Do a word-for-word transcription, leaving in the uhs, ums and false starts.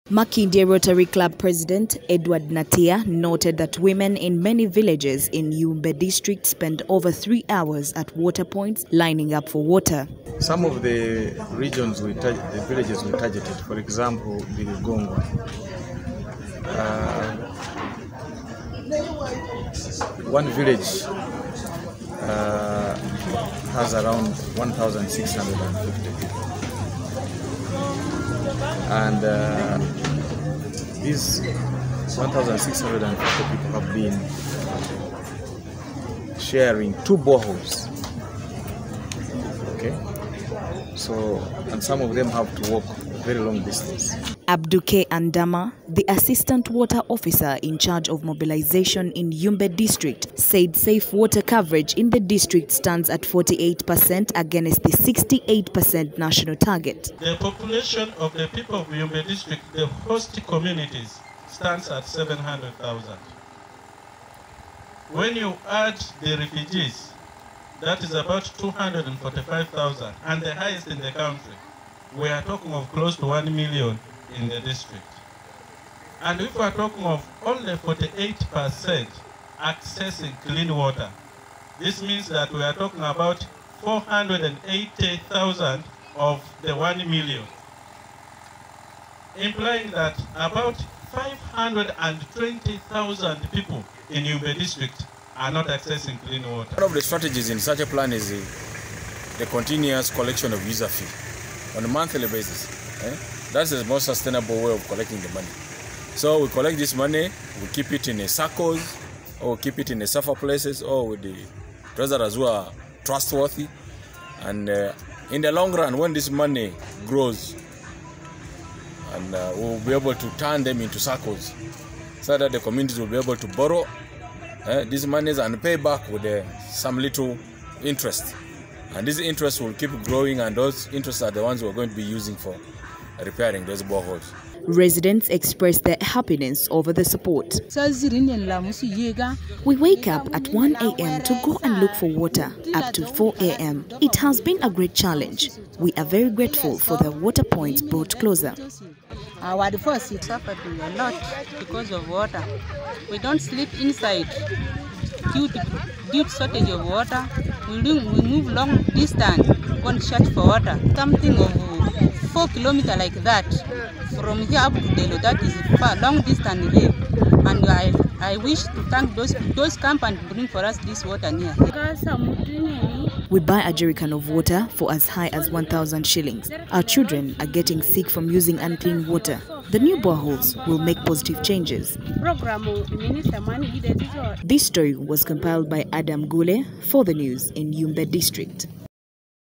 Makindye Rotary Club President Edward Natia noted that women in many villages in Yumbe district spend over three hours at water points lining up for water. Some of the regions we the villages we targeted, for example, Birigongo, uh, one village uh, has around one thousand six hundred fifty people. And uh, these one thousand six hundred fifty people have been sharing two boreholes. Okay, so and some of them have to walk a very long distance. Abduke Andama, the assistant water officer in charge of mobilization in Yumbe district, said safe water coverage in the district stands at forty-eight percent against the sixty-eight percent national target. The population of the people of Yumbe district, the host communities, stands at seven hundred thousand. When you add the refugees, that is about two hundred forty-five thousand, and the highest in the country, we are talking of close to one million in the district. And if we are talking of only forty-eight percent accessing clean water, this means that we are talking about four hundred eighty thousand of the one million, implying that about five hundred twenty thousand people in Yumbe district are not accessing clean water. One of the strategies in such a plan is the, the continuous collection of user fee on a monthly basis. Eh? That's the most sustainable way of collecting the money. So we collect this money, we keep it in a circles, or keep it in a safer places, or with the treasurers who are trustworthy. And uh, in the long run, when this money grows, and uh, we'll be able to turn them into circles, so that the communities will be able to borrow uh, these monies and pay back with uh, some little interest. And this interest will keep growing, and those interests are the ones we're going to be using for repairing those boreholes. Residents expressed their happiness over the support. We wake up at one A M to go and look for water up to four A M It has been a great challenge. We are very grateful for the water points brought closer. Our force is suffered a lot because of water. We don't sleep inside due to, due to shortage of water. We, do, we move long distance, go and search for water. Something of four kilometers like that. From here up to Delo, that is far, long distance away. And I, I wish to thank those, those companies bring for us this water near. We buy a jerrycan of water for as high as one thousand shillings. Our children are getting sick from using unclean water. The new boreholes will make positive changes. This story was compiled by Adam Gule for the news in Yumbe district.